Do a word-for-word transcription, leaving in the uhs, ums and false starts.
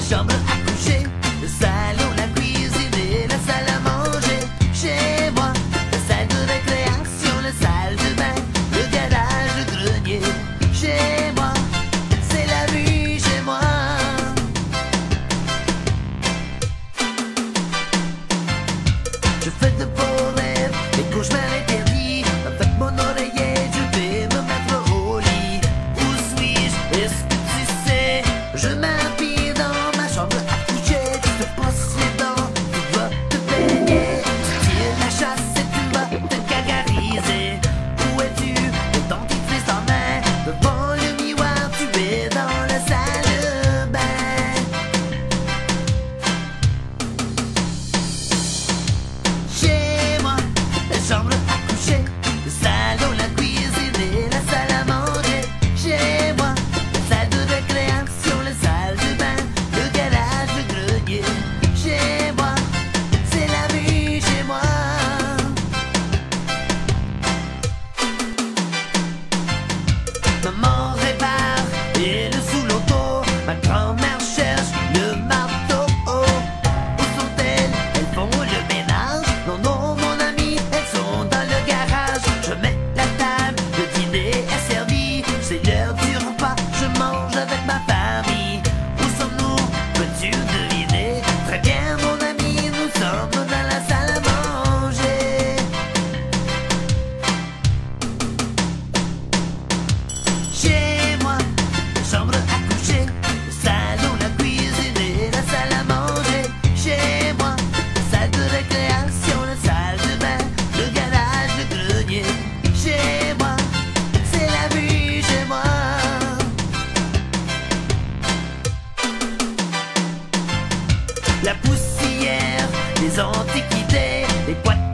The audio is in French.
chambre à coucher, le salon, la cuisine et la salle à manger. Chez moi, la salle de récréation, la salle de bain, le garage, le grenier. Chez moi, c'est la vie chez moi. Je fais de beaux rêves, des cauchemars interdits. Avec mon oreiller, je vais me mettre au lit. Où suis-je? Est-ce que tu sais? Je m'habille dans ma chambre à coucher. Tu te brosses les dents, tu vas te baigner. Tu tires la chasse et tu vas te gargariser. Où es-tu? Le dentifrice en main. Devant le miroir, tu es dans la salle de bain. Chez moi, la chambre à coucher, le salon, la cuisine et la salle à manger. Chez moi, la salle de récréation, la salle de bain, le garage, le grenier. Chez moi, c'est la vie chez moi. Maman répare et le sous l'auto. Ma grand-mère cherche le marteau. Où sont-elles? Elles font le ménage. Non, non, mon ami, elles sont dans le garage. Je mets la table, le dîner est servi. C'est l'heure du repas, je mange avec ma famille. Où sommes-nous? Peux-tu deviner? Très bien, mon ami, nous sommes dans la salle à manger. Chez moi, la chambre à coucher, le salon, la cuisine et la salle à manger. Chez moi, la salle de récréation, la salle de bain, le garage, le grenier. Chez moi, c'est la vie chez moi. La poussière, les antiquités, les boîtes